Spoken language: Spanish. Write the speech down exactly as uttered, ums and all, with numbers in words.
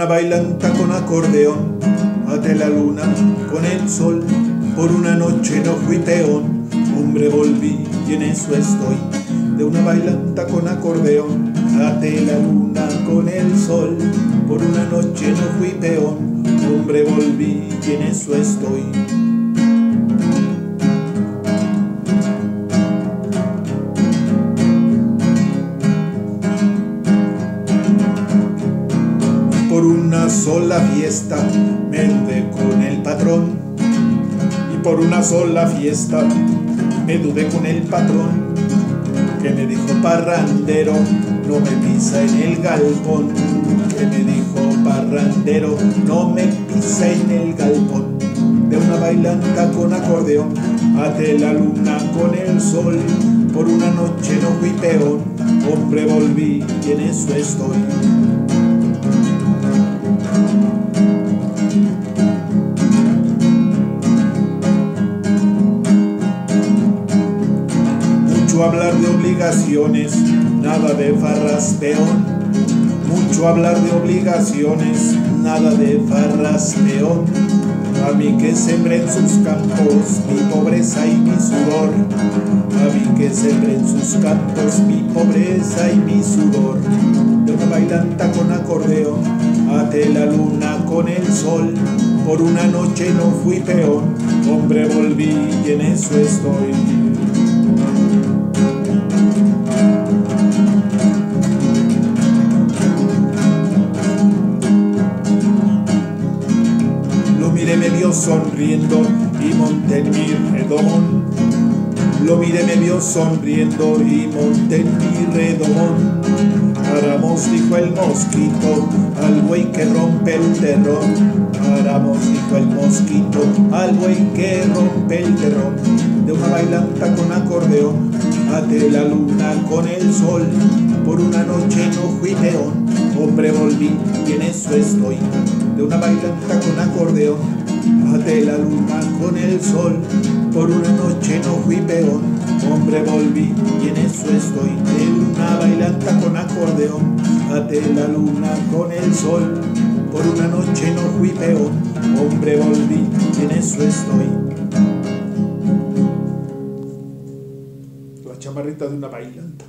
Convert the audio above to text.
una bailanta con acordeón, ate la luna con el sol. Por una noche no fui peón, hombre volví y en eso estoy. De una bailanta con acordeón, ate la luna con el sol. Por una noche no fui peón, hombre volví y en eso estoy. Por una sola fiesta me dudé con el patrón, y por una sola fiesta me dudé con el patrón, que me dijo parrandero, no me pisa en el galpón. Que me dijo parrandero, no me pisa en el galpón. De una bailanta con acordeón, ate la luna con el sol. Por una noche no fui peón, hombre volví y en eso estoy. Mucho hablar de obligaciones, nada de farras peón. Mucho hablar de obligaciones, nada de farras peón. A mí que sembré en sus campos mi pobreza y mi sudor. A mí que sembré en sus campos mi pobreza y mi sudor. De una bailanta con acordeón, ate la luna con el sol. Por una noche no fui peón, hombre volví y en eso estoy. Me vio sonriendo y monté en mi redomón. Lo miré, me vio sonriendo y monté en mi redomón. Paramos, dijo el mosquito, al güey que rompe el terrón. Paramos, dijo el mosquito, al güey que rompe el terrón. De una bailanta con acordeón, ate la luna con el sol. Por una noche no fui peón, hombre volví y en eso estoy. De una bailanta con acordeón, ate la luna con el sol. Por una noche no fui peón, hombre volví y en eso estoy. De una bailanta con acordeón, ate la luna con el sol. Por una noche no fui peón, hombre volví y en eso estoy. La chamarrita de una bailanta.